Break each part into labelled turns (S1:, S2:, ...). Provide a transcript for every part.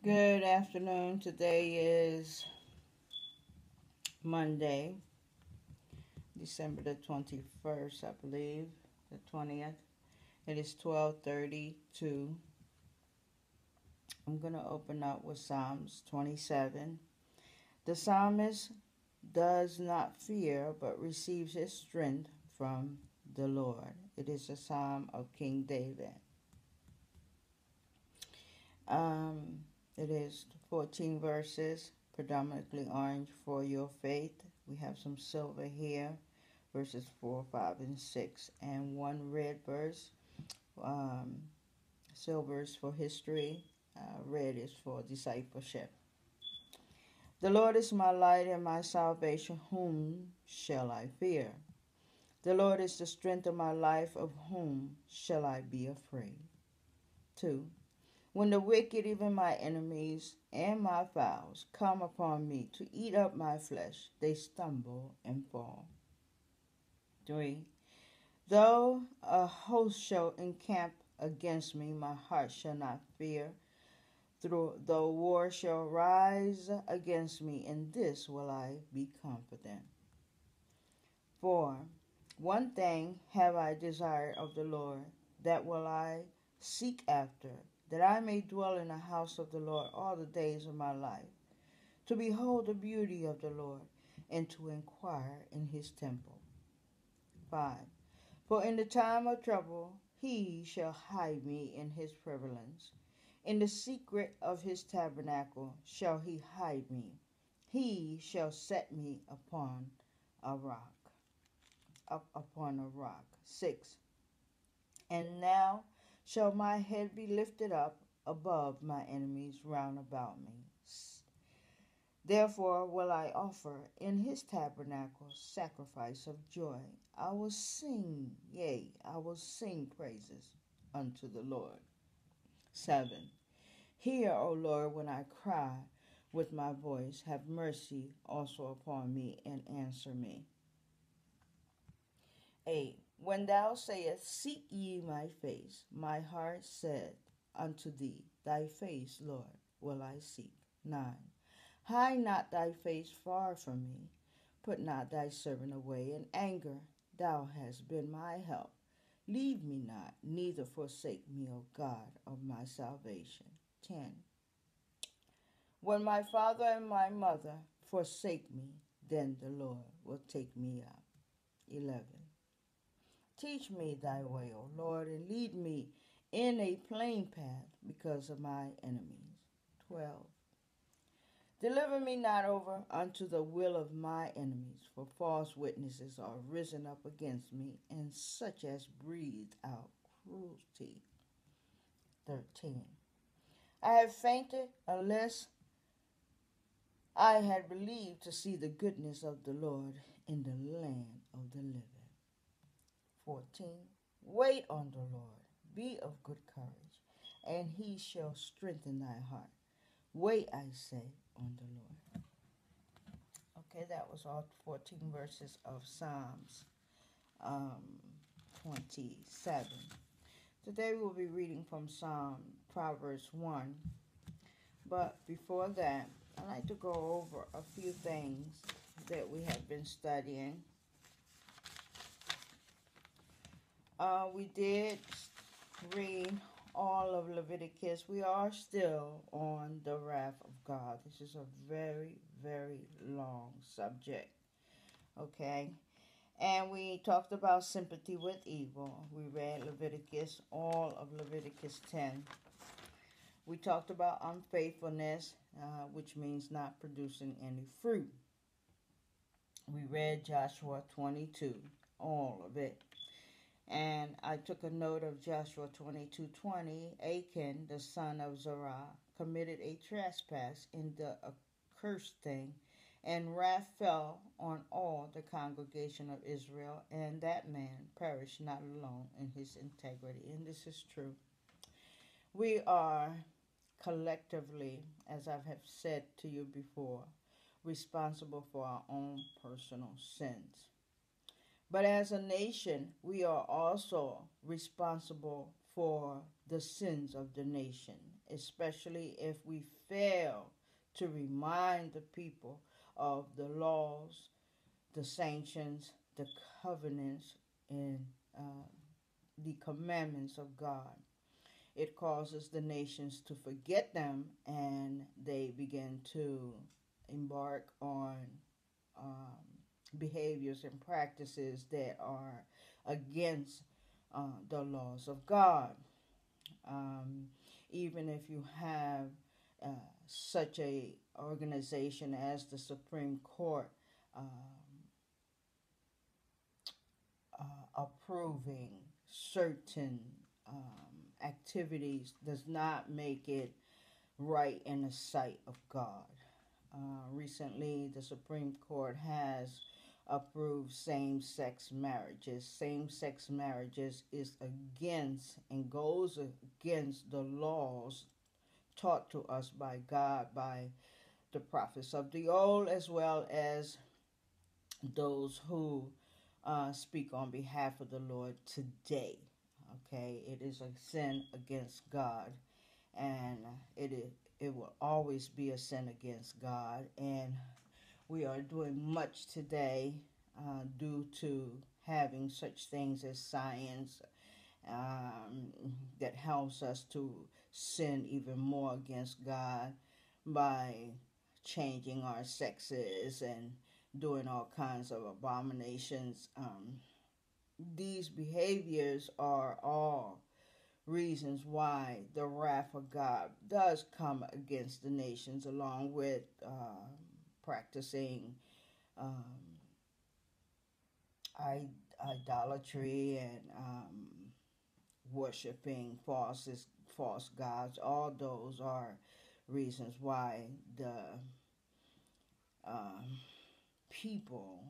S1: Good afternoon. Today is Monday, December the 21st, I believe, the 20th. It is 12:32. I'm going to open up with Psalms 27. The psalmist does not fear but receives his strength from the Lord. It is a psalm of King David. It is 14 verses, predominantly orange for your faith. We have some silver here, verses 4, 5, and 6, and one red verse. Um, Silver is for history, red is for discipleship. The Lord is my light and my salvation. Whom shall I fear? The Lord is the strength of my life. Of whom shall I be afraid? 2. When the wicked, even my enemies and my foes, come upon me to eat up my flesh, they stumble and fall. 3. Though a host shall encamp against me, my heart shall not fear. Though war shall rise against me, in this will I be confident. 4. One thing have I desired of the Lord, that will I seek after, that I may dwell in the house of the Lord all the days of my life, to behold the beauty of the Lord, and to inquire in his temple. 5. For in the time of trouble he shall hide me in his prevalence. In the secret of his tabernacle shall he hide me. He shall set me a rock, up upon a rock. 6. And now shall my head be lifted up above my enemies round about me. Therefore will I offer in his tabernacle sacrifice of joy. I will sing, yea, I will sing praises unto the Lord. 7. Hear, O Lord, when I cry with my voice. Have mercy also upon me and answer me. 8. When thou sayest, seek ye my face, my heart said unto thee, thy face, Lord, will I seek. 9. Hide not thy face far from me. Put not thy servant away in anger. Thou hast been my help. Leave me not, neither forsake me, O God of my salvation. 10. When my father and my mother forsake me, then the Lord will take me up. 11. Teach me thy way, O Lord, and lead me in a plain path because of my enemies. 12. Deliver me not over unto the will of my enemies, for false witnesses are risen up against me, and such as breathe out cruelty. 13. I have fainted unless I had believed to see the goodness of the Lord in the land of the living. 14. Wait on the Lord, be of good courage, and he shall strengthen thy heart. Wait, I say, on the Lord. Okay, that was all 14 verses of Psalms um, 27. Today we'll be reading from Proverbs 1. But before that, I'd like to go over a few things that we have been studying. We did read all of Leviticus. We are still on the wrath of God. This is a very, very long subject. Okay? And we talked about sympathy with evil. We read Leviticus, all of Leviticus 10. We talked about unfaithfulness, which means not producing any fruit. We read Joshua 22, all of it. And I took a note of Joshua 22:20. Achan, the son of Zerah, committed a trespass in the accursed thing, and wrath fell on all the congregation of Israel, and that man perished not alone in his integrity. And this is true. We are collectively, as I have said to you before, responsible for our own personal sins. But as a nation, we are also responsible for the sins of the nation, especially if we fail to remind the people of the laws, the sanctions, the covenants, and the commandments of God. It causes the nations to forget them, and they begin to embark on um, behaviors and practices that are against the laws of God. Um, Even if you have uh, such a organization as the Supreme Court approving certain activities, does not make it right in the sight of God. Recently, the Supreme Court has approved same-sex marriages. Same-sex marriages is against and goes against the laws taught to us by God, by the prophets of the old, as well as those who speak on behalf of the Lord today. Okay, it is a sin against God, and it will always be a sin against God. And we are doing much today due to having such things as science um, that helps us to sin even more against God by changing our sexes and doing all kinds of abominations. These behaviors are all reasons why the wrath of God does come against the nations, along with practicing um, idolatry and worshiping false gods. All those are reasons why the um, people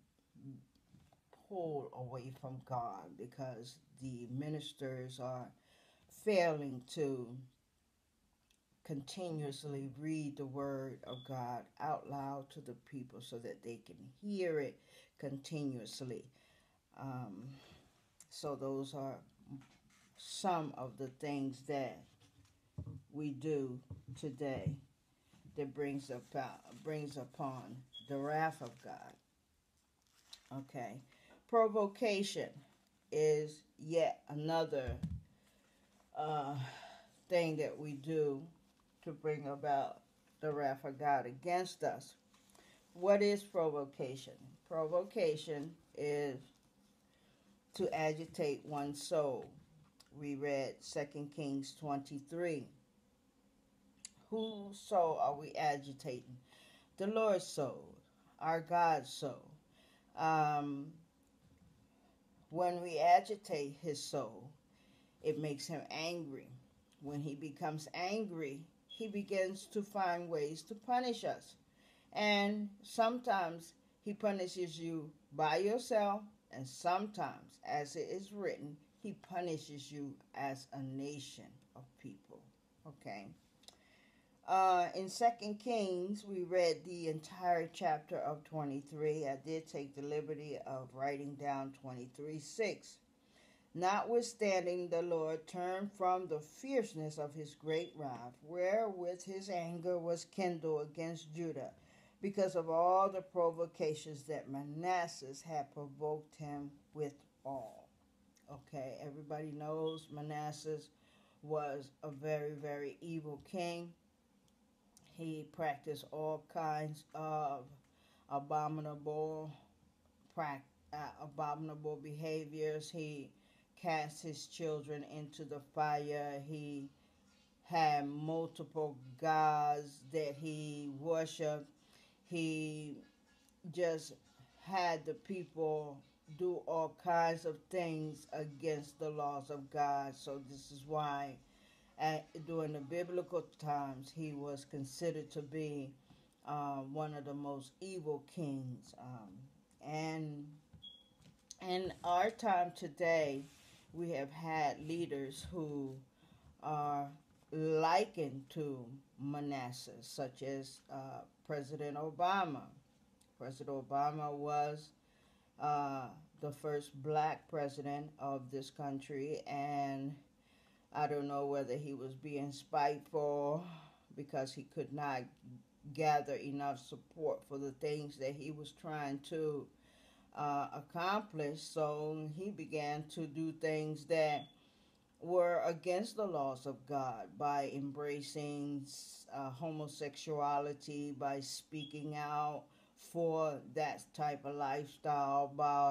S1: pull away from God, because the ministers are failing to continuously read the word of God out loud to the people so that they can hear it continuously. Um, so those are some of the things that we do today that brings upon the wrath of God. Okay, provocation is yet another uh, thing that we do to bring about the wrath of God against us. What is provocation? Provocation is to agitate one's soul. We read 2 Kings 23. Whose soul are we agitating? The Lord's soul, our God's soul. Um, when we agitate his soul, it makes him angry. When he becomes angry, he begins to find ways to punish us. And sometimes he punishes you by yourself, and sometimes, as it is written, he punishes you as a nation of people. Okay. In 2 Kings, we read the entire chapter of 23. I did take the liberty of writing down 23:6. Notwithstanding, the Lord turned from the fierceness of his great wrath, wherewith his anger was kindled against Judah, because of all the provocations that Manasseh had provoked him withal. Okay, everybody knows Manasseh was a very, very evil king. He practiced all kinds of abominable abominable behaviors. He cast his children into the fire. He had multiple gods that he worshiped. He just had the people do all kinds of things against the laws of God. So this is why during the biblical times he was considered to be one of the most evil kings. And in our time today, we have had leaders who are likened to Manasseh, such as President Obama. President Obama was uh, the first black president of this country, and I don't know whether he was being spiteful because he could not gather enough support for the things that he was trying to accomplish. So he began to do things that were against the laws of God by embracing homosexuality, by speaking out for that type of lifestyle,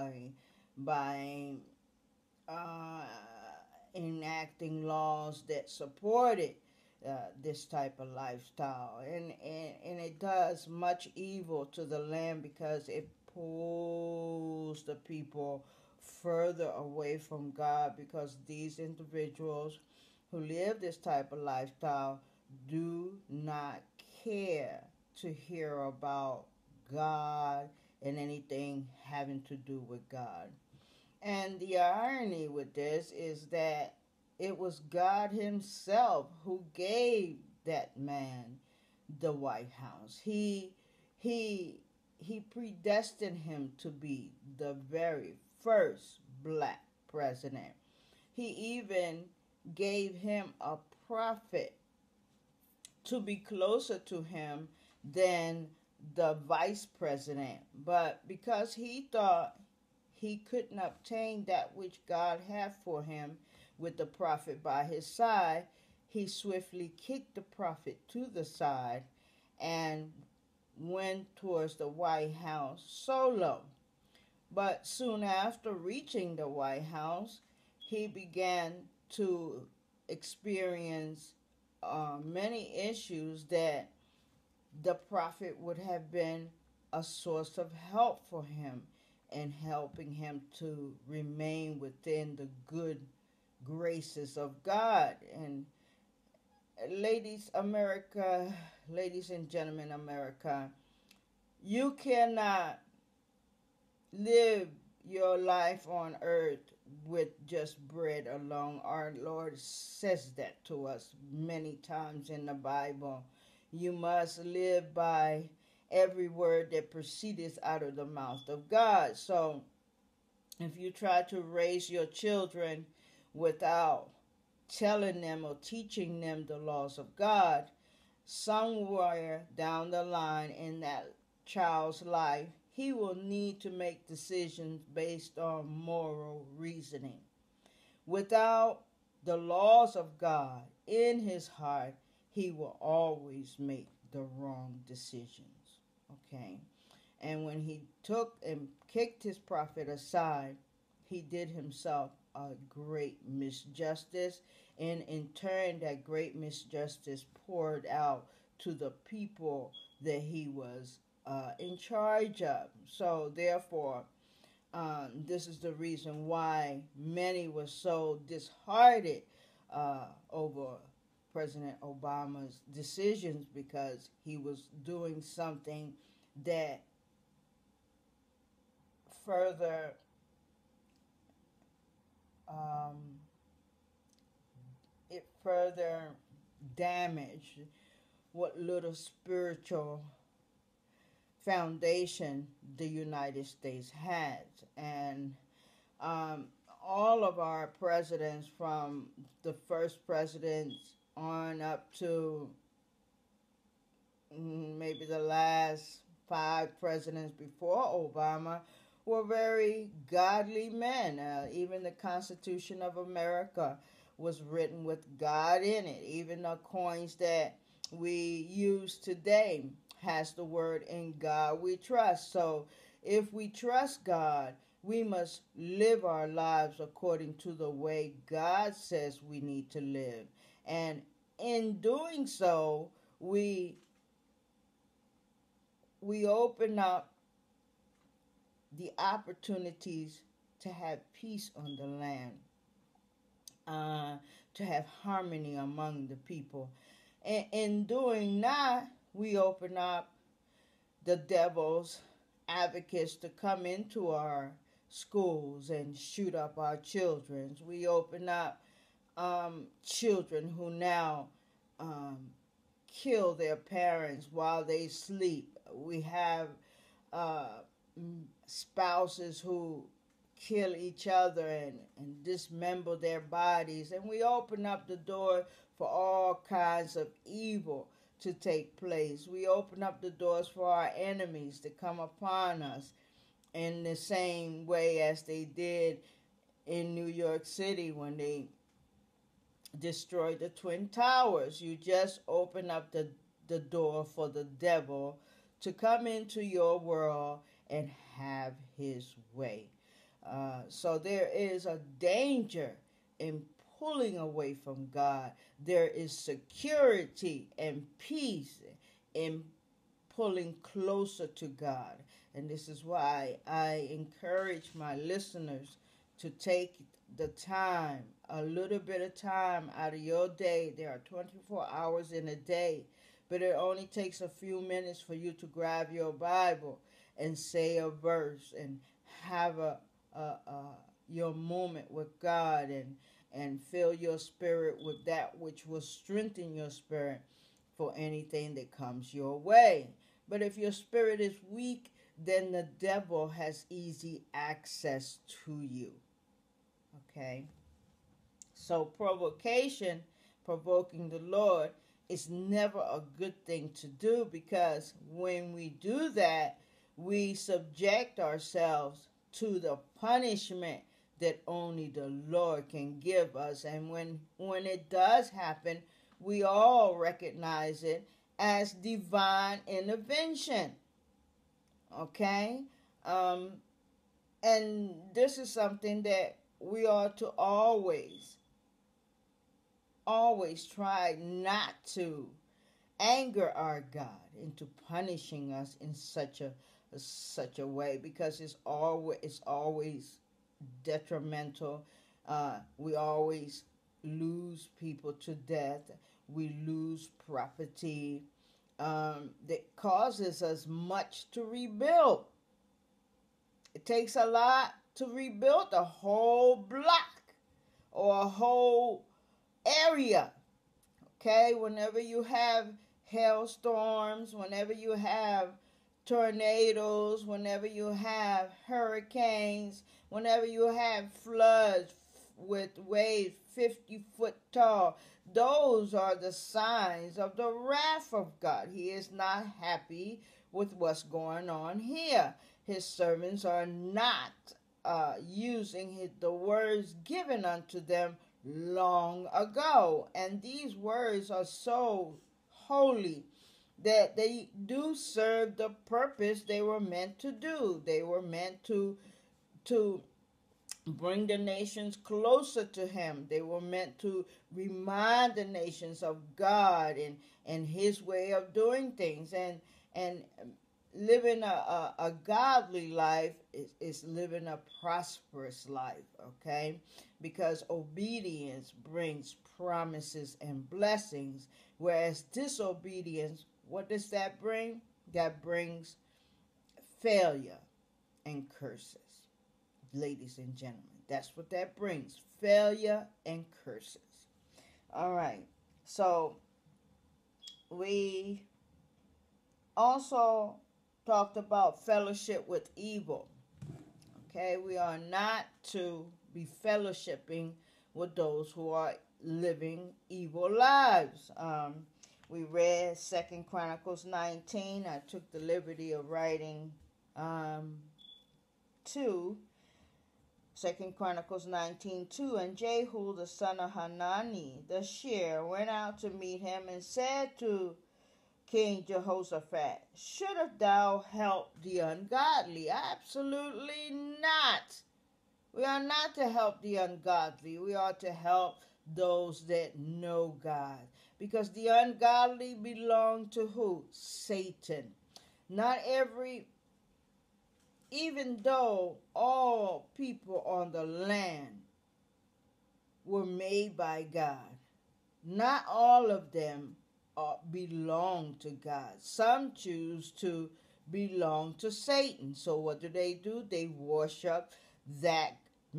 S1: by uh, enacting laws that supported this type of lifestyle. And it does much evil to the land because it pulls the people further away from God, because these individuals who live this type of lifestyle do not care to hear about God and anything having to do with God. And the irony with this is that it was God Himself who gave that man the White House. He he predestined him to be the very first black president. He even gave him a prophet to be closer to him than the vice president. But because he thought he couldn't obtain that which God had for him with the prophet by his side, he swiftly kicked the prophet to the side and went towards the White House solo. But soon after reaching the White House, he began to experience many issues that the prophet would have been a source of help for him and helping him to remain within the good graces of God. And ladies and gentlemen, America, you cannot live your life on earth with just bread alone. Our Lord says that to us many times in the Bible. You must live by every word that proceedeth out of the mouth of God. So if you try to raise your children without telling them or teaching them the laws of God, somewhere down the line in that child's life, he will need to make decisions based on moral reasoning. Without the laws of God in his heart, he will always make the wrong decisions. Okay? And when he took and kicked his prophet aside, he did himself a great misjustice. And in turn, that great misjustice poured out to the people that he was in charge of. So, therefore, this is the reason why many were so disheartened over President Obama's decisions, because he was doing something that further um, it further damaged what little spiritual foundation the United States had. And um, all of our presidents, from the first presidents on up to maybe the last 5 presidents before Obama, were very godly men. Even the Constitution of America was written with God in it. Even the coins that we use today has the word "In God We Trust." So if we trust God, we must live our lives according to the way God says we need to live. And in doing so, we open up the opportunities to have peace on the land, to have harmony among the people. And in doing that, we open up the devil's advocates to come into our schools and shoot up our children. We open up children who now um, kill their parents while they sleep. We have uh, spouses who kill each other and dismember their bodies. And we open up the door for all kinds of evil to take place. We open up the doors for our enemies to come upon us in the same way as they did in New York City when they destroyed the Twin Towers. You just open up the door for the devil to come into your world and have his way. So there is a danger in pulling away from God. There is security and peace in pulling closer to God. And this is why I encourage my listeners to take the time, a little bit of time out of your day. There are 24 hours in a day, but it only takes a few minutes for you to grab your Bible and say a verse and have your moment with God and fill your spirit with that which will strengthen your spirit for anything that comes your way. But if your spirit is weak, then the devil has easy access to you. Okay? So provoking the Lord, is never a good thing to do, because when we do that, we subject ourselves to the punishment that only the Lord can give us. And when it does happen, we all recognize it as divine intervention. Okay? And this is something that we ought to always try not to anger our God into punishing us in such a way, because it's always detrimental. We always lose people to death. We lose property that causes us much to rebuild. It takes a lot to rebuild a whole block or a whole area. Okay, whenever you have hailstorms, whenever you have tornadoes, whenever you have hurricanes, whenever you have floods with waves 50 foot tall, those are the signs of the wrath of God. He is not happy with what's going on here. His servants are not using the words given unto them long ago. And these words are so holy that they do serve the purpose they were meant to do. They were meant to bring the nations closer to him. They were meant to remind the nations of God and his way of doing things. And living a godly life is living a prosperous life, okay? Because obedience brings promises and blessings, whereas disobedience, what does that bring? That brings failure and curses. Ladies and gentlemen, that's what that brings. Failure and curses. All right. So we also talked about fellowship with evil. Okay, we are not to be fellowshipping with those who are living evil lives. We read 2 Chronicles 19. I took the liberty of writing 2 Chronicles 19:2. And Jehu the son of Hanani the seer went out to meet him and said to King Jehoshaphat, shouldst thou help the ungodly? Absolutely not. We are not to help the ungodly. We are to help those that know God. Because the ungodly belong to who? Satan. Even though all people on the land were made by God, not all of them belong to God. Some choose to belong to Satan. So what do? They worship that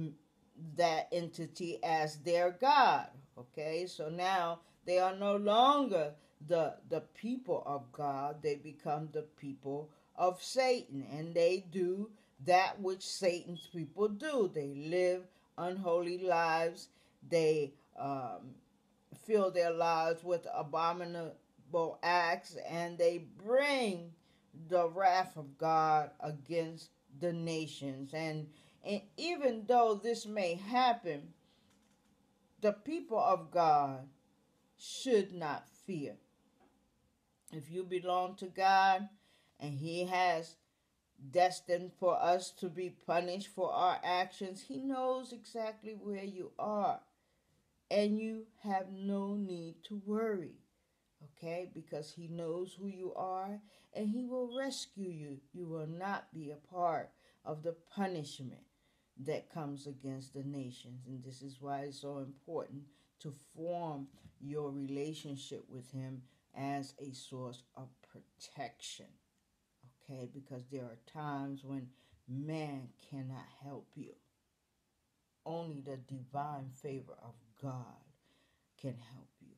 S1: entity as their God. Okay, so now they are no longer the people of God. They become the people of Satan, and they do that which Satan's people do. They live unholy lives. They fill their lives with abominable acts, and they bring the wrath of God against the nations. And even though this may happen, the people of God should not fear. If you belong to God and He has destined for us to be punished for our actions, He knows exactly where you are. And you have no need to worry, okay? Because He knows who you are and He will rescue you. You will not be a part of the punishment that comes against the nations. And this is why it's so important to form your relationship with Him as a source of protection, okay? Because there are times when man cannot help you. Only the divine favor of God can help you,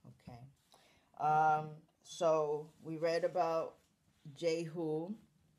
S1: okay? So we read about Jehu,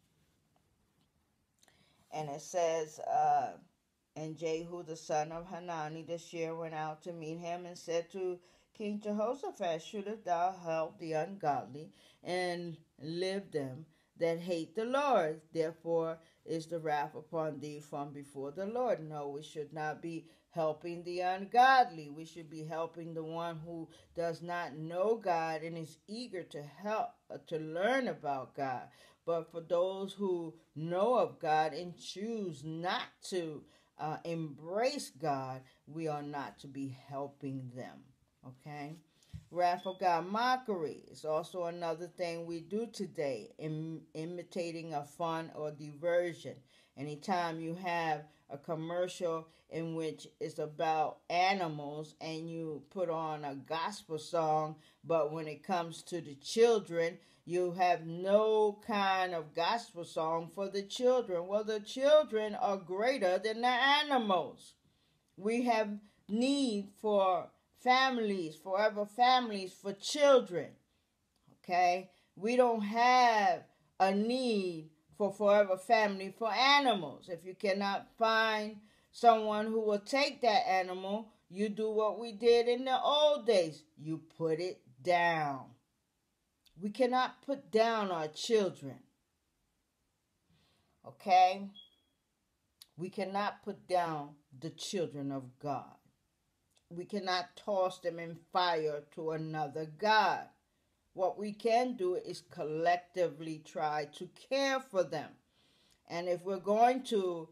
S1: and it says, and Jehu the son of Hanani the seer went out to meet him and said to King Jehoshaphat, shouldest thou help the ungodly and live them that hate the Lord? Therefore is the wrath upon thee from before the Lord. No, we should not be helping the ungodly. We should be helping the one who does not know God and is eager to help, to learn about God. But for those who know of God and choose not to embrace God, we are not to be helping them, okay? Wrath of God, mockery is also another thing we do today, imitating a fun or diversion. Anytime you have a commercial in which it's about animals and you put on a gospel song, but when it comes to the children, you have no kind of gospel song for the children. Well, the children are greater than the animals. We have need for families, forever families for children, okay? We don't have a need for forever family for animals. If you cannot find someone who will take that animal, you do what we did in the old days. You put it down. We cannot put down our children, okay? We cannot put down the children of God. We cannot toss them in fire to another God. What we can do is collectively try to care for them. And if we're going to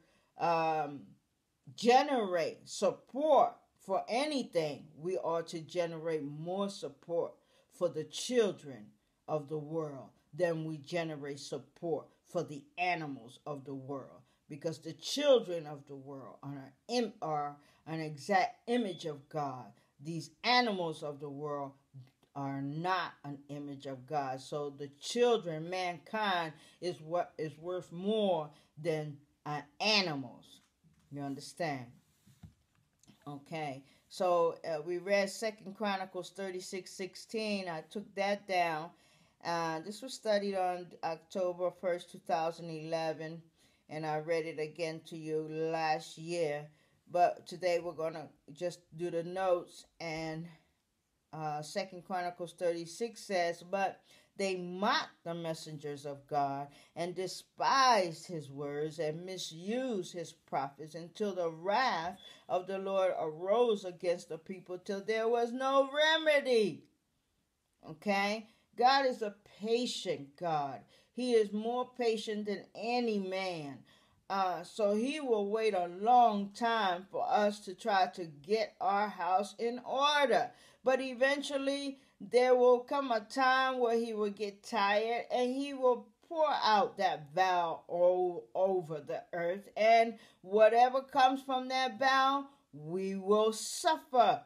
S1: generate support for anything, we ought to generate more support for the children of the world than we generate support for the animals of the world. Because the children of the world are an exact image of God. These animals of the world are not an image of God. So the children, mankind, is what is worth more than animals. You understand? Okay. So we read 2 Chronicles 36:16. I took that down. This was studied on October 1st, 2011, and I read it again to you last year. But today we're going to just do the notes. And 2 Chronicles 36 says, but they mocked the messengers of God and despised his words and misused his prophets until the wrath of the Lord arose against the people till there was no remedy. Okay? God is a patient God. He is more patient than any man. So he will wait a long time for us to try to get our house in order. But eventually there will come a time where he will get tired and he will pour out that vow over the earth. And whatever comes from that vow, we will suffer.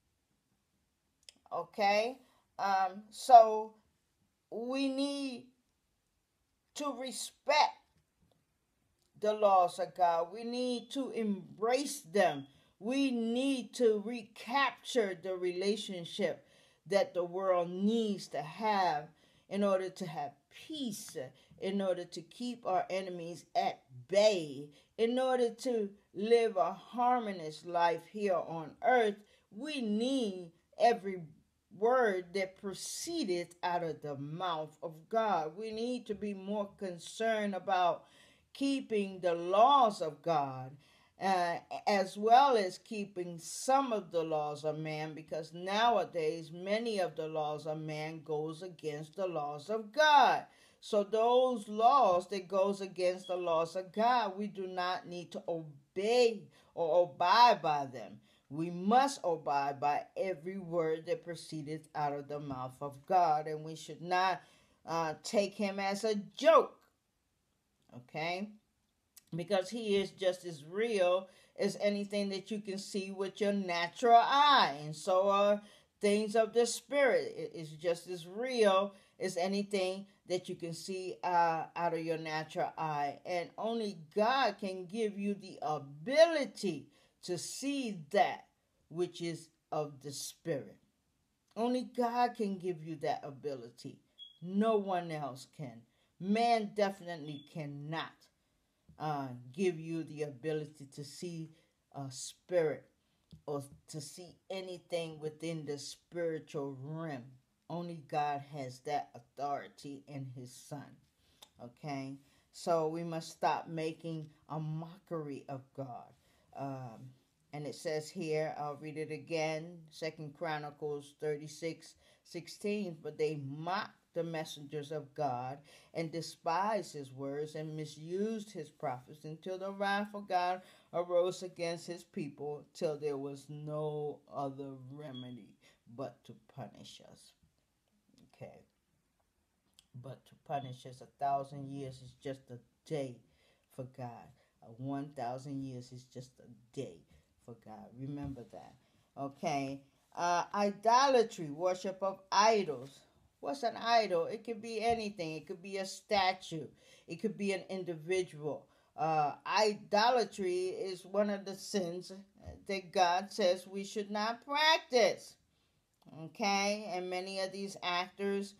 S1: Okay? So we need to respect the laws of God. We need to embrace them. We need to recapture the relationship that the world needs to have in order to have peace, in order to keep our enemies at bay, in order to live a harmonious life here on earth, we need every word that proceeded out of the mouth of God. We need to be more concerned about keeping the laws of God, uh, as well as keeping some of the laws of man, because nowadays many of the laws of man goes against the laws of God. So those laws that goes against the laws of God, we do not need to obey or abide by them. We must abide by every word that proceeded out of the mouth of God, and we should not take him as a joke, okay? Because he is just as real as anything that you can see with your natural eye, and so are things of the spirit. It is just as real as anything that you can see out of your natural eye, and only God can give you the ability to see that which is of the spirit. Only God can give you that ability. No one else can. Man definitely cannot give you the ability to see a spirit or to see anything within the spiritual realm. Only God has that authority in his son. Okay? So we must stop making a mockery of God. And it says here, I'll read it again, 2 Chronicles 36:16. But they mocked the messengers of God and despised his words and misused his prophets until the wrath of God arose against his people, till there was no other remedy but to punish us. Okay. But to punish us, 1,000 years is just a day for God. 1,000 years is just a day for God. Remember that. Okay. Idolatry, worship of idols. What's an idol? It could be anything. It could be a statue. It could be an individual. Idolatry is one of the sins that God says we should not practice. Okay? And many of these actors,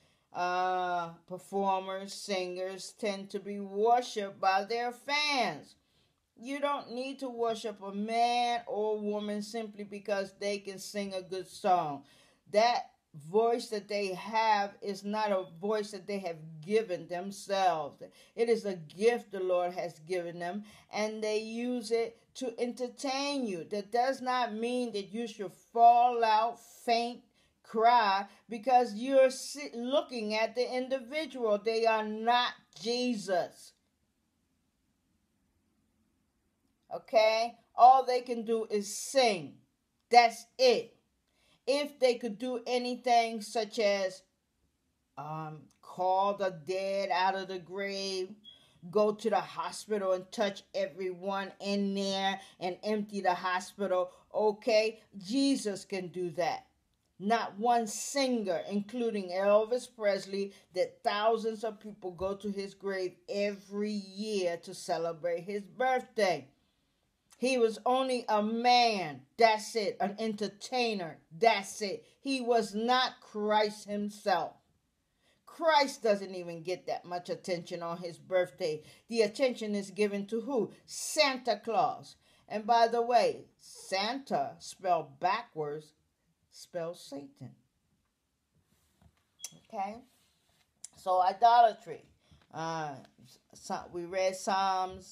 S1: performers, singers tend to be worshipped by their fans. You don't need to worship a man or woman simply because they can sing a good song. That voice that they have is not a voice that they have given themselves. It is a gift the Lord has given them, and they use it to entertain you. That does not mean that you should fall out, faint, cry, because you're looking at the individual. They are not Jesus. Okay? All they can do is sing. That's it. If they could do anything such as call the dead out of the grave, go to the hospital and touch everyone in there and empty the hospital, okay, Jesus can do that. Not one singer, including Elvis Presley, that thousands of people go to his grave every year to celebrate his birthday. He was only a man, that's it, an entertainer, that's it. He was not Christ himself. Christ doesn't even get that much attention on his birthday. The attention is given to who? Santa Claus. And by the way, Santa, spelled backwards, spells Satan. Okay? So idolatry. We read Psalms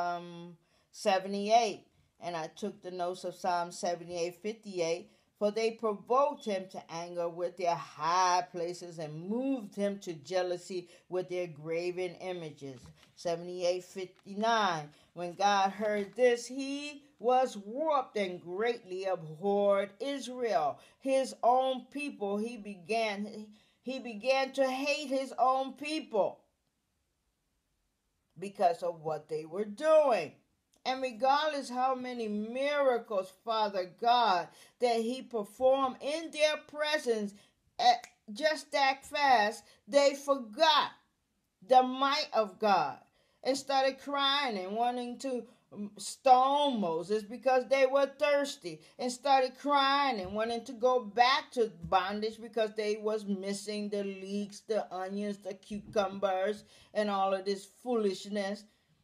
S1: 78, and I took the notes of Psalm 78:58. For they provoked him to anger with their high places and moved him to jealousy with their graven images. 78:59. When God heard this, he was warped and greatly abhorred Israel, his own people. He began to hate his own people because of what they were doing. And regardless how many miracles, Father God, that he performed in their presence, just that fast, they forgot the might of God and started crying and wanting to stoned Moses because they were thirsty and started crying and wanting to go back to bondage because they was missing the leeks, the onions, the cucumbers, and all of this foolishness.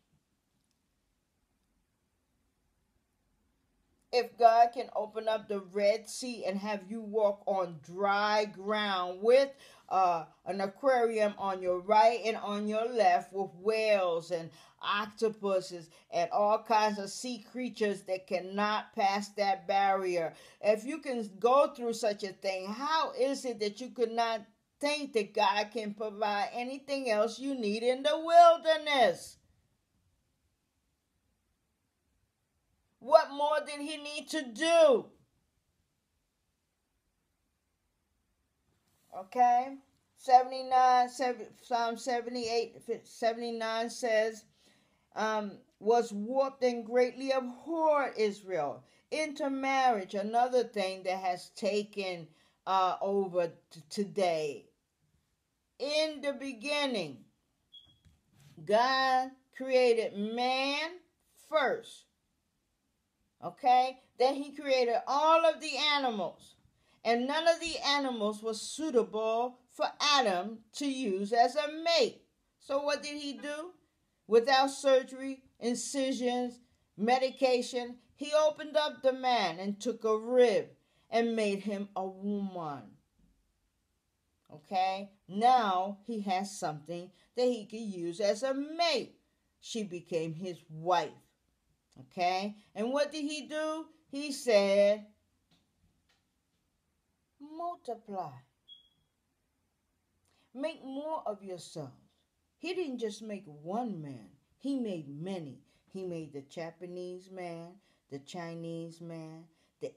S1: If God can open up the Red Sea and have you walk on dry ground with an aquarium on your right and on your left with whales and octopuses and all kinds of sea creatures that cannot pass that barrier. If you can go through such a thing, how is it that you could not think that God can provide anything else you need in the wilderness? What more did he need to do? Okay? Psalm 78, 79 says, was warped and greatly abhorred Israel. Intermarriage, another thing that has taken over today. In the beginning, God created man first. Okay? Then he created all of the animals. And none of the animals was suitable for Adam to use as a mate. So what did he do? Without surgery, incisions, medication, he opened up the man and took a rib and made him a woman. Okay? Now he has something that he can use as a mate. She became his wife. Okay? And what did he do? He said, multiply. Make more of yourselves. He didn't just make one man. He made many. He made the Japanese man, the Chinese man, the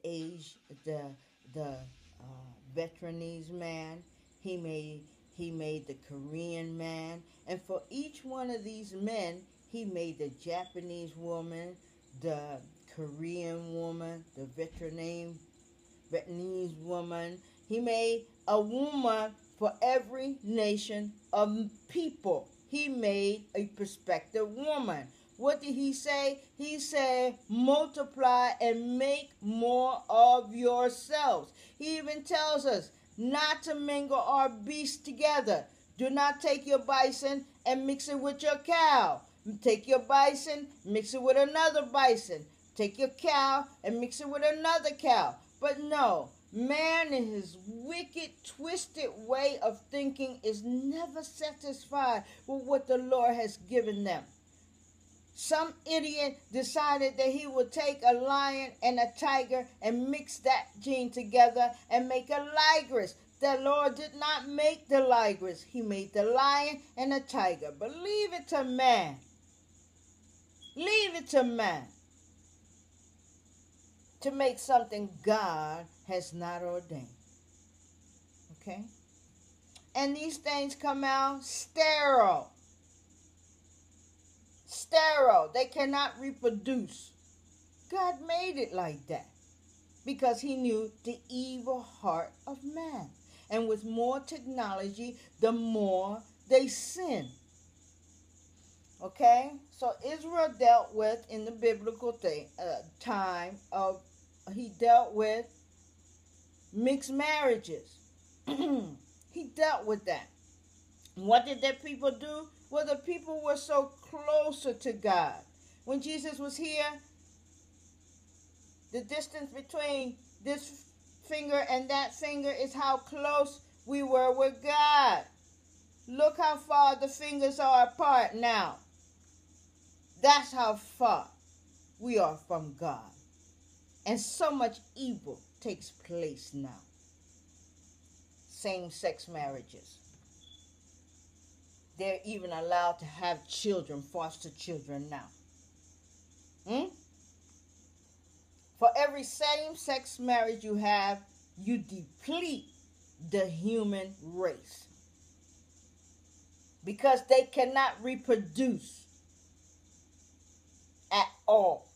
S1: Vietnamese man. He made the Korean man. And for each one of these men, he made the Japanese woman, the Korean woman, the Vietnamese woman. He made a woman for every nation of people. He made a prospective woman. What did he say? He said, multiply and make more of yourselves. He even tells us not to mingle our beasts together. Do not take your bison and mix it with your cow. Take your bison, mix it with another bison. Take your cow and mix it with another cow. But no, man in his wicked, twisted way of thinking is never satisfied with what the Lord has given them. Some idiot decided that he would take a lion and a tiger and mix that gene together and make a ligress. The Lord did not make the ligress. He made the lion and the tiger. But leave it to man. Leave it to man to make something God has not ordained. Okay? And these things come out sterile. Sterile. They cannot reproduce. God made it like that because he knew the evil heart of man. And with more technology, the more they sin. Okay? So Israel dealt with, in the biblical time of, he dealt with mixed marriages. He dealt with that. What did the people do? Well, the people were so closer to God. When Jesus was here, the distance between this finger and that finger is how close we were with God. Look how far the fingers are apart now. That's how far we are from God. And so much evil takes place now. Same-sex marriages. They're even allowed to have children, foster children now. For every same-sex marriage you have, you deplete the human race. Because they cannot reproduce at all.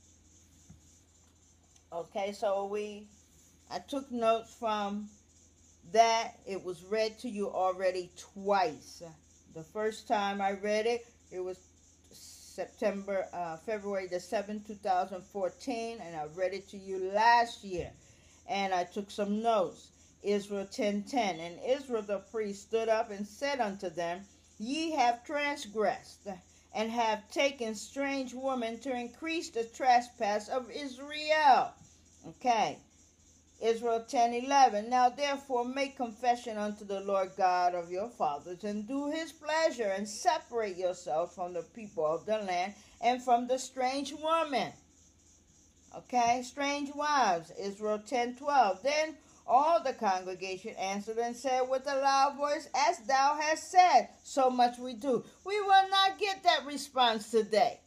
S1: Okay, so I took notes from that. It was read to you already twice. The first time I read it, it was February the 7th, 2014, and I read it to you last year. And I took some notes. Israel 10:10. And Israel the priest stood up and said unto them, Ye have transgressed, and have taken strange women to increase the trespass of Israel. Okay. Israel 10:11. Now therefore make confession unto the Lord God of your fathers, and do his pleasure, and separate yourselves from the people of the land, and from the strange woman. Okay, strange wives. Israel 10:12. Then all the congregation answered and said with a loud voice, As thou hast said, so much we do. We will not get that response today.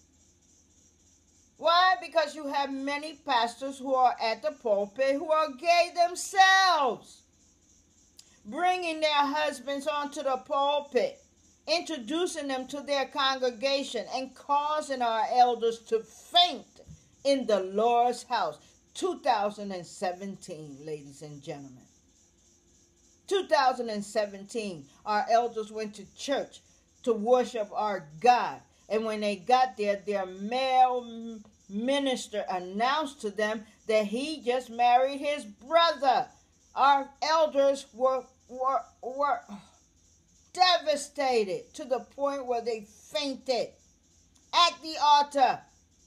S1: Why? Because you have many pastors who are at the pulpit who are gay themselves, bringing their husbands onto the pulpit, introducing them to their congregation, and causing our elders to faint in the Lord's house. 2017, ladies and gentlemen. 2017, our elders went to church to worship our God. And when they got there, their male minister announced to them that he just married his brother. Our elders were devastated to the point where they fainted at the altar.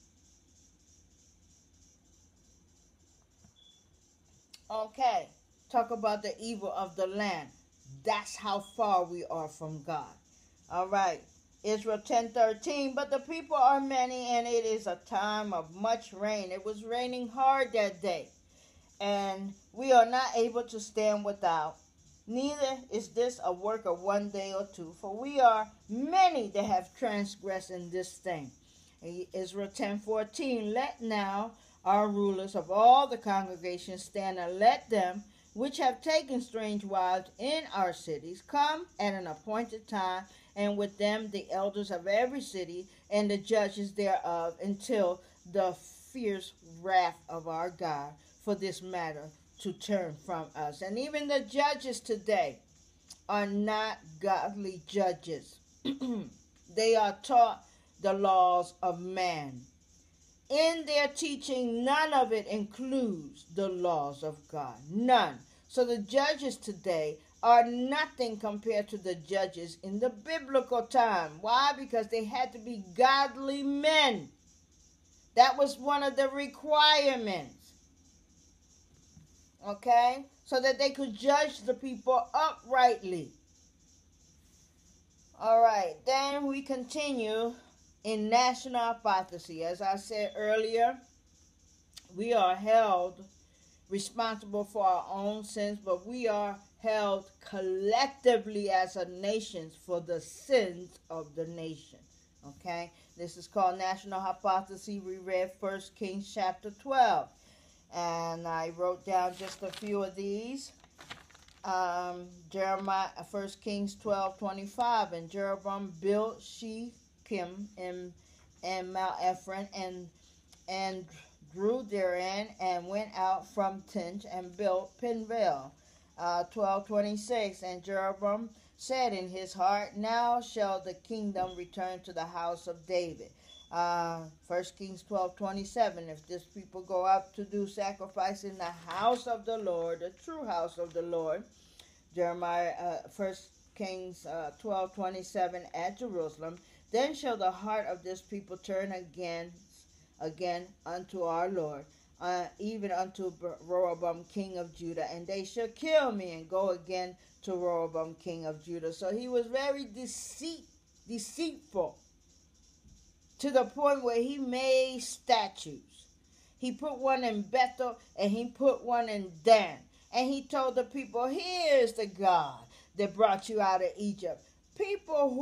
S1: Okay, talk about the evil of the land. That's how far we are from God. All right. Israel 10:13, but the people are many, and it is a time of much rain. It was raining hard that day, and we are not able to stand without. Neither is this a work of one day or two, for we are many that have transgressed in this thing. Israel 10:14, let now our rulers of all the congregations stand, and let them which have taken strange wives in our cities come at an appointed time, and with them the elders of every city and the judges thereof, until the fierce wrath of our God for this matter to turn from us. And even the judges today are not godly judges. They are taught the laws of man. In their teaching, none of it includes the laws of God. None. So the judges today are nothing compared to the judges in the biblical time. Why? Because they had to be godly men. That was one of the requirements. Okay? So that they could judge the people uprightly. All right. Then we continue in national apostasy. As I said earlier, we are held responsible for our own sins, but we are held collectively as a nation for the sins of the nation. Okay? This is called national apostasy. We read 1 Kings chapter 12. And I wrote down just a few of these. Jeremiah, 1 Kings 12:25. And Jeroboam built Shechem and Mount Ephraim and drew therein, and went out from thence and built Peniel. 12:26. And Jeroboam said in his heart, Now shall the kingdom return to the house of David. 1 Kings 12:27. If this people go up to do sacrifice in the house of the Lord, the true house of the Lord. Jeremiah 1 Kings 12:27 at Jerusalem. Then shall the heart of this people turn again unto our Lord, even unto Rehoboam king of Judah, and they shall kill me, and go again to Rehoboam king of Judah. So he was very deceitful, to the point where he made statues. He put one in Bethel, and he put one in Dan, and he told the people, Here is the God that brought you out of Egypt. People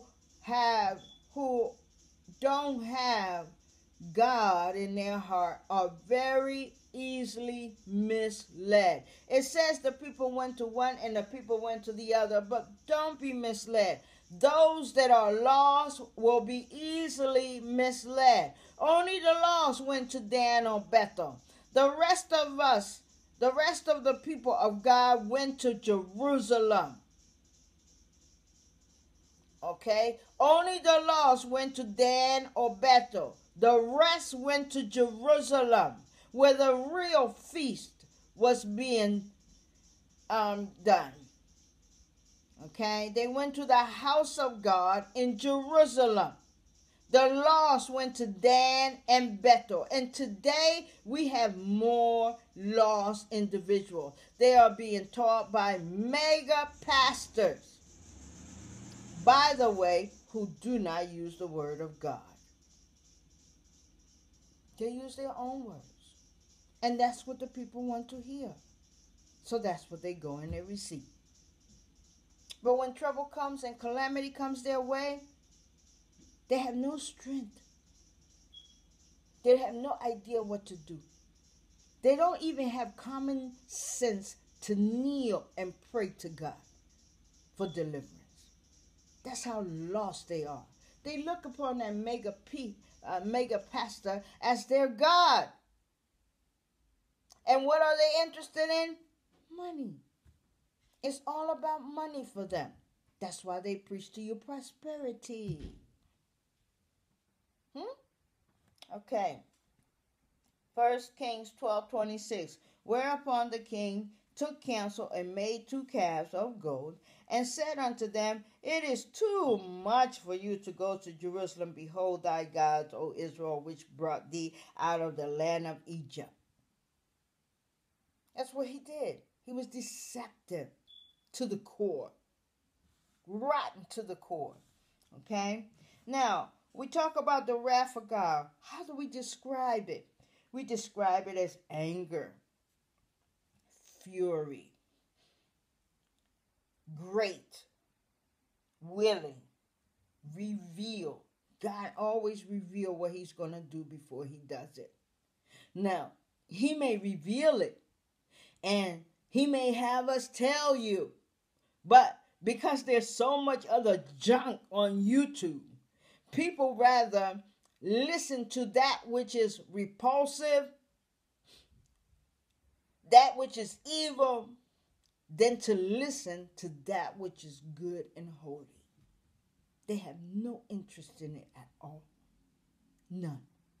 S1: who don't have God in their heart are very easily misled. It says the people went to one and the people went to the other, but don't be misled. Those that are lost will be easily misled. Only the lost went to Dan or Bethel. The rest of us, the rest of the people of God went to Jerusalem. Okay? Only the lost went to Dan or Bethel. The rest went to Jerusalem, where the real feast was being done. Okay? They went to the house of God in Jerusalem. The lost went to Dan and Bethel. And today we have more lost individuals. They are being taught by mega pastors, by the way, who do not use the word of God. They use their own words. And that's what the people want to hear. So that's what they go and they receive. But when trouble comes and calamity comes their way, they have no strength. They have no idea what to do. They don't even have common sense to kneel and pray to God for deliverance. That's how lost they are. They look upon that mega pastor as their God. And what are they interested in? Money. It's all about money for them. That's why they preach to you prosperity. Okay. 1 Kings 12:26. Whereupon the king took counsel and made 2 calves of gold, and said unto them, It is too much for you to go to Jerusalem. Behold thy gods, O Israel, which brought thee out of the land of Egypt. That's what he did. He was deceptive to the core. Rotten to the core. Okay? Now, we talk about the wrath of God. How do we describe it? We describe it as anger, fury, great, willing, reveal. God always reveals what he's going to do before he does it. Now, he may reveal it and he may have us tell you, but because there's so much other junk on YouTube, people rather listen to that which is repulsive, that which is evil, than to listen to that which is good and holy. They have no interest in it at all. None.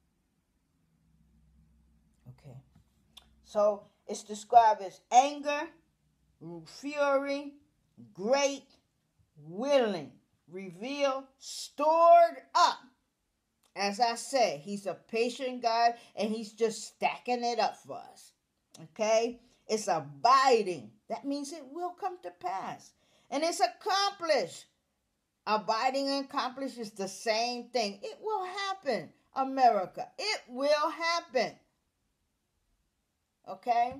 S1: Okay. So it's described as anger, fury, great, willing, reveal, stored up. As I say, he's a patient God and he's just stacking it up for us. Okay? It's abiding. That means it will come to pass. And it's accomplished. Abiding and accomplished is the same thing. It will happen, America. It will happen. Okay?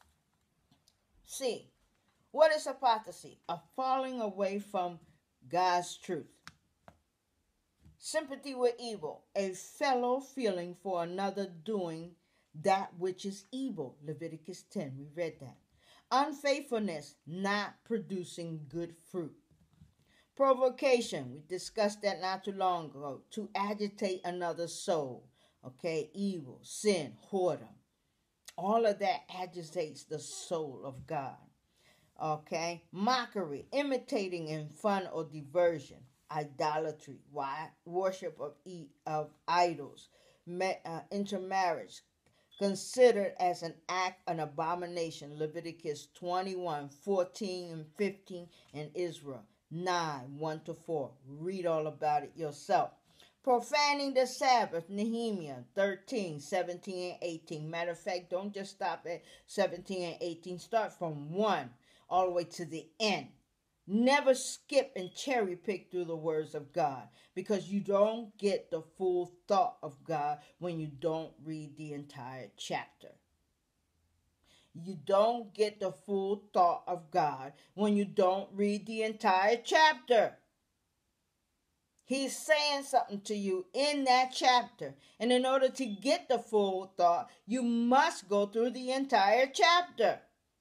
S1: C. What is apostasy? A falling away from God's truth. Sympathy with evil, a fellow feeling for another doing that which is evil. Leviticus 10, we read that. Unfaithfulness, not producing good fruit. Provocation, we discussed that not too long ago, to agitate another's soul. Okay, evil, sin, whoredom. All of that agitates the soul of God. Okay, mockery, imitating in fun or diversion. Idolatry, worship of idols, intermarriage, considered as an abomination. Leviticus 21, 14 and 15 in Israel 9, 1-4. Read all about it yourself. Profaning the Sabbath, Nehemiah 13, 17 and 18. Matter of fact, don't just stop at 17 and 18. Start from 1 all the way to the end. Never skip and cherry pick through the words of God, because you don't get the full thought of God when you don't read the entire chapter. You don't get the full thought of God when you don't read the entire chapter. He's saying something to you in that chapter. And in order to get the full thought, you must go through the entire chapter.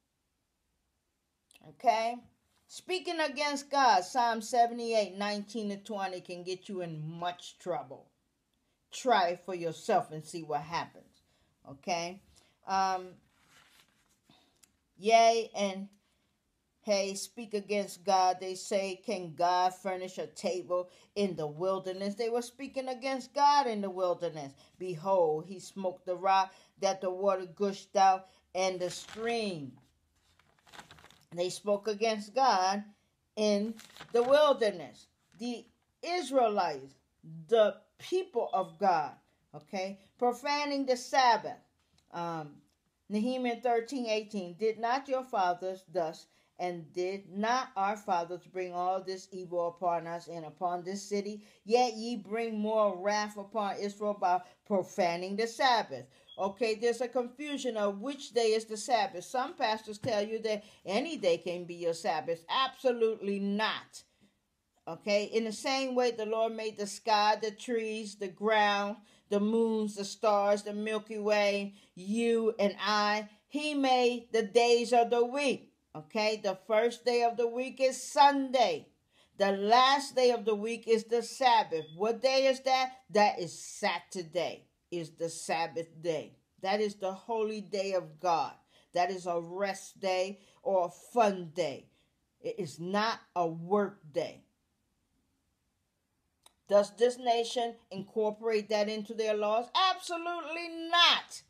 S1: Okay? Speaking against God, Psalm 78, 19-20 can get you in much trouble. Try it for yourself and see what happens. Okay? Yea, and Hey, speak against God. They say, can God furnish a table in the wilderness? They were speaking against God in the wilderness. Behold, he smote the rock that the water gushed out and the stream. They spoke against God in the wilderness. The Israelites, the people of God, okay, profaning the Sabbath. Nehemiah 13:18. Did not your fathers thus, and did not our fathers bring all this evil upon us and upon this city? Yet ye bring more wrath upon Israel by profaning the Sabbath. Okay, there's a confusion of which day is the Sabbath. Some pastors tell you that any day can be your Sabbath. Absolutely not. Okay, in the same way the Lord made the sky, the trees, the ground, the moons, the stars, the Milky Way, you and I. He made the days of the week. Okay, the first day of the week is Sunday. The last day of the week is the Sabbath. What day is that? That is Saturday, is the Sabbath day. That is the holy day of God. That is a rest day or a fun day. It is not a work day. Does this nation incorporate that into their laws? Absolutely not.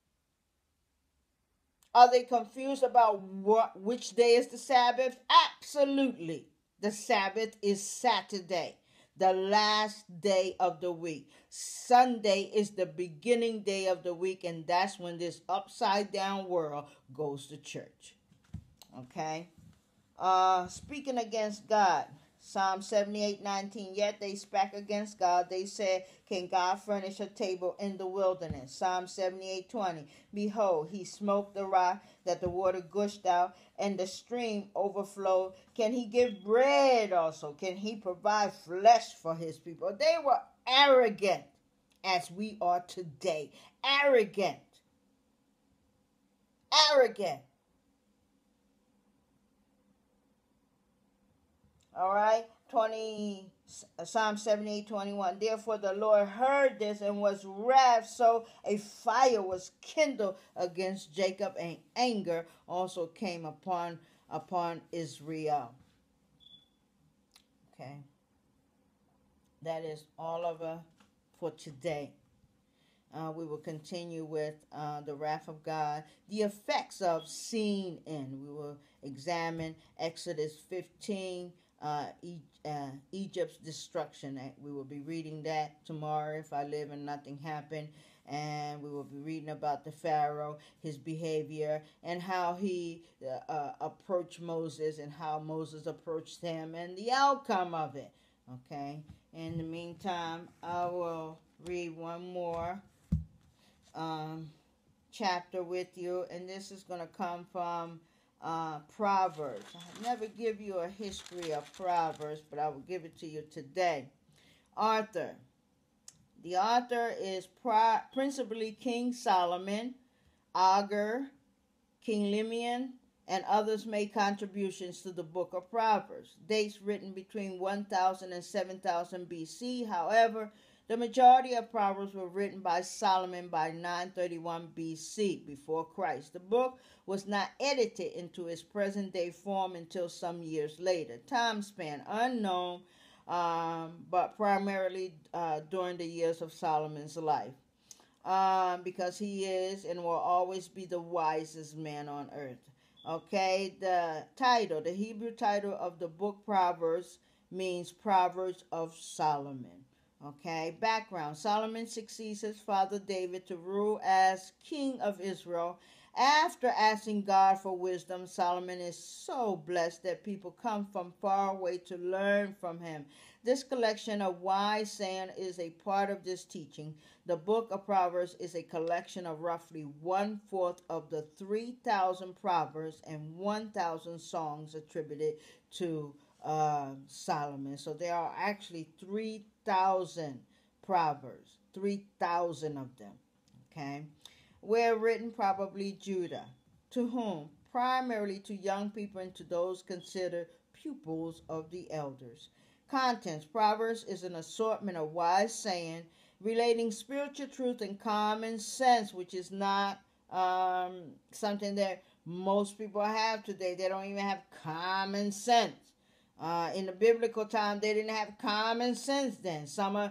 S1: Are they confused about which day is the Sabbath? Absolutely. The Sabbath is Saturday, the last day of the week. Sunday is the beginning day of the week, and that's when this upside down world goes to church. Okay? Speaking against God. Psalm 78:19. Yet they spake against God. They said, can God furnish a table in the wilderness? Psalm 78:20. Behold, he smote the rock that the water gushed out and the stream overflowed. Can he give bread also? Can he provide flesh for his people? They were arrogant as we are today. Arrogant. Arrogant. All right, Psalm 78:21. Therefore the Lord heard this and was wrath, so a fire was kindled against Jacob, and anger also came upon Israel. Okay, that is all over for today. We will continue with the wrath of God, the effects of seen in. We will examine Exodus 15, Egypt's destruction. We will be reading that tomorrow if I live and nothing happened. And we will be reading about the Pharaoh, his behavior, and how he approached Moses and how Moses approached him and the outcome of it. Okay. In the meantime, I will read one more chapter with you, and this is going to come from Proverbs. I never give you a history of Proverbs, but I will give it to you today. Author. The author is principally King Solomon, Agur, King Lemuel, and others made contributions to the book of Proverbs. Dates written between 1000 and 7000 BC. However, the majority of Proverbs were written by Solomon by 931 BC, before Christ. The book was not edited into its present-day form until some years later. Time span unknown, but primarily during the years of Solomon's life. Because he is and will always be the wisest man on earth. Okay, the Hebrew title of the book Proverbs means Proverbs of Solomon. Okay, background. Solomon succeeds his father David to rule as king of Israel. After asking God for wisdom, Solomon is so blessed that people come from far away to learn from him. This collection of wise saying is a part of this teaching. The book of Proverbs is a collection of roughly 1/4 of the 3,000 Proverbs and 1,000 songs attributed to Solomon. So there are actually 3,000 Proverbs, 3,000 of them. Okay, were written probably Judah. To whom? Primarily to young people and to those considered pupils of the elders. Contents. Proverbs is an assortment of wise saying relating spiritual truth and common sense, which is not something that most people have today. They don't even have common sense. In the biblical time, they didn't have common sense then. Some of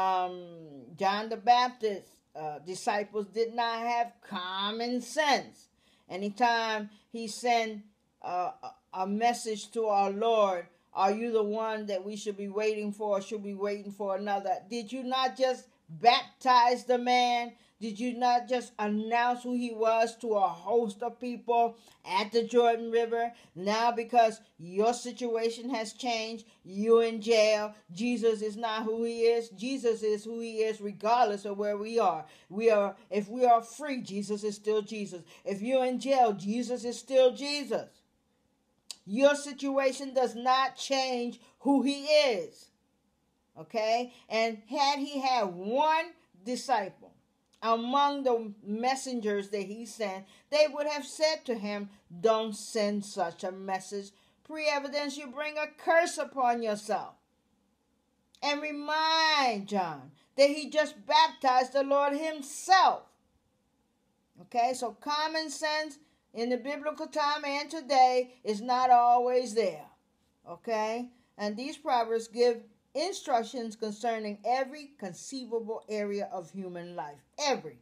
S1: John the Baptist disciples did not have common sense. Anytime he sent a message to our Lord, are you the one that we should be waiting for, or should we be waiting for another? Did you not just baptize the man? Did you not just announce who he was to a host of people at the Jordan River? Now, because your situation has changed, you're in jail. Jesus is not who he is. Jesus is who he is regardless of where we are. If we are free, Jesus is still Jesus. If you're in jail, Jesus is still Jesus. Your situation does not change who he is. Okay? And had he had one disciple among the messengers that he sent, they would have said to him, don't send such a message. Pre-evidence, you bring a curse upon yourself. And remind John that he just baptized the Lord himself. Okay, so common sense in the biblical time and today is not always there. Okay, and these proverbs give instructions concerning every conceivable area of human life. Every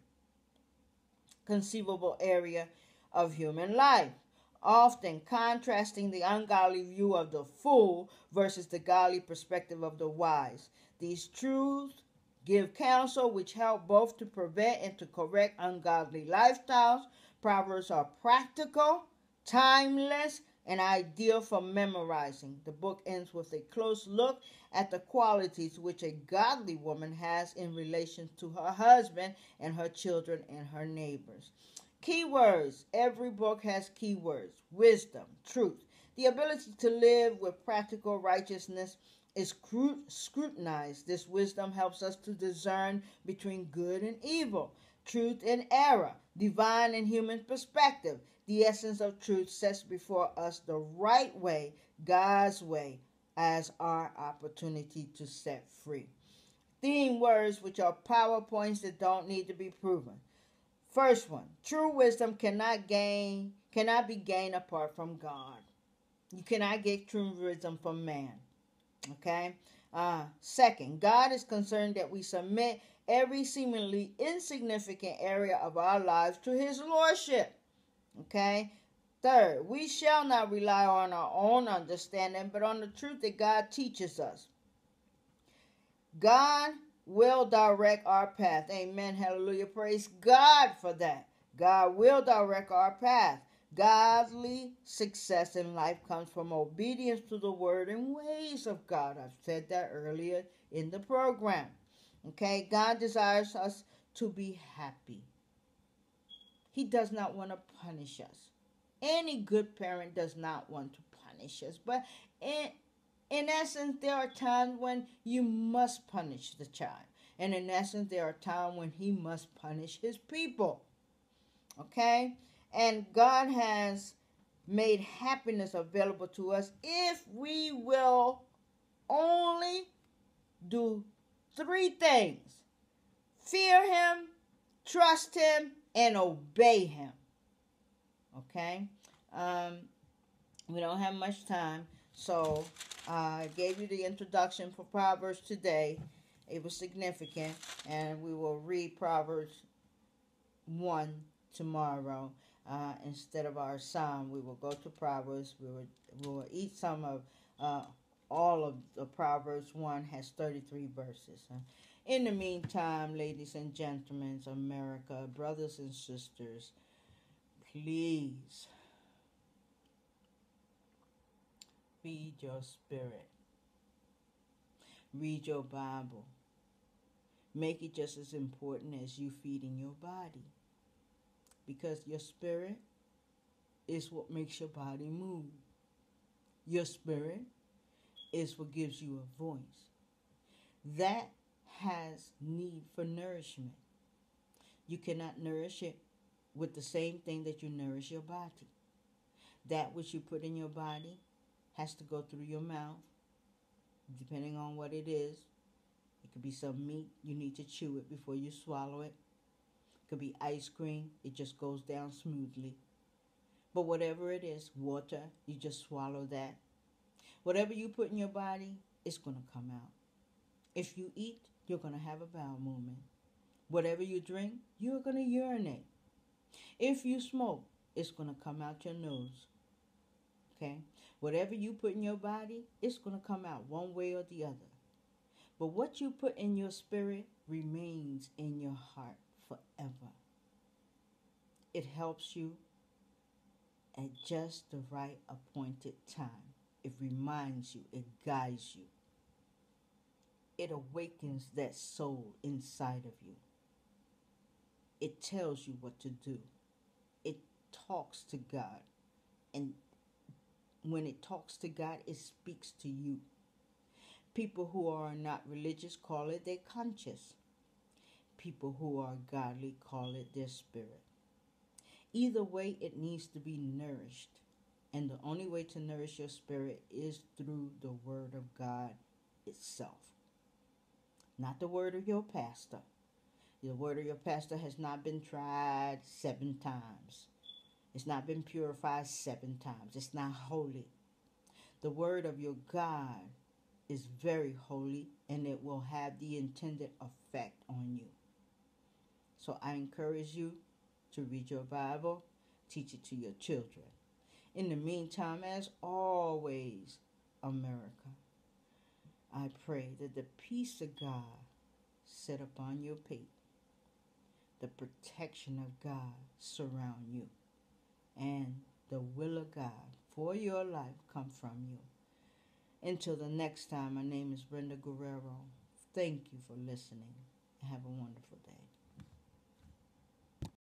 S1: conceivable area of human life. Often contrasting the ungodly view of the fool versus the godly perspective of the wise. These truths give counsel which help both to prevent and to correct ungodly lifestyles. Proverbs are practical, timeless, and ideal for memorizing. The book ends with a close look at the qualities which a godly woman has in relation to her husband and her children and her neighbors. Keywords. Every book has keywords. Wisdom, truth. The ability to live with practical righteousness is scrutinized. This wisdom helps us to discern between good and evil, truth and error, divine and human perspective. The essence of truth sets before us the right way, God's way, as our opportunity to set free. Theme words, which are power points that don't need to be proven. First one, true wisdom cannot be gained apart from God. You cannot get true wisdom from man. Okay? Second, God is concerned that we submit every seemingly insignificant area of our lives to his lordship. Okay? Third, we shall not rely on our own understanding, but on the truth that God teaches us. God will direct our path. Amen. Hallelujah. Praise God for that. God will direct our path. Godly success in life comes from obedience to the word and ways of God. I've said that earlier in the program. Okay, God desires us to be happy. He does not want to punish us. Any good parent does not want to punish us. But in essence, there are times when you must punish the child. And in essence, there are times when he must punish his people. Okay? And God has made happiness available to us if we will only do three things: fear him, trust him, and obey him. Okay? We don't have much time, so I gave you the introduction for Proverbs today. It was significant, and we will read Proverbs 1 tomorrow. Instead of our psalm, we will go to Proverbs. We will eat some of all of the Proverbs. 1 has 33 verses. In the meantime, ladies and gentlemen, America, brothers and sisters, please feed your spirit. Read your Bible. Make it just as important as you feeding your body. Because your spirit is what makes your body move. Your spirit is what gives you a voice. That has need for nourishment. You cannot nourish it with the same thing that you nourish your body. That which you put in your body has to go through your mouth, depending on what it is. It could be some meat. You need to chew it before you swallow it. It could be ice cream. It just goes down smoothly. But whatever it is, water, you just swallow that. Whatever you put in your body, it's going to come out. If you eat, you're going to have a bowel movement. Whatever you drink, you're going to urinate. If you smoke, it's going to come out your nose. Okay? Whatever you put in your body, it's going to come out one way or the other. But what you put in your spirit remains in your heart forever. It helps you at just the right appointed time. It reminds you, it guides you. It awakens that soul inside of you. It tells you what to do. It talks to God. And when it talks to God, it speaks to you. People who are not religious call it their conscience. People who are godly call it their spirit. Either way, it needs to be nourished. And the only way to nourish your spirit is through the Word of God itself. Not the word of your pastor. The word of your pastor has not been tried 7 times. It's not been purified 7 times. It's not holy. The word of your God is very holy, and it will have the intended effect on you. So I encourage you to read your Bible, teach it to your children. In the meantime, as always, America, I pray that the peace of God set upon your pate, the protection of God surround you, and the will of God for your life come from you. Until the next time, my name is Brenda Guerrero. Thank you for listening, and have a wonderful day.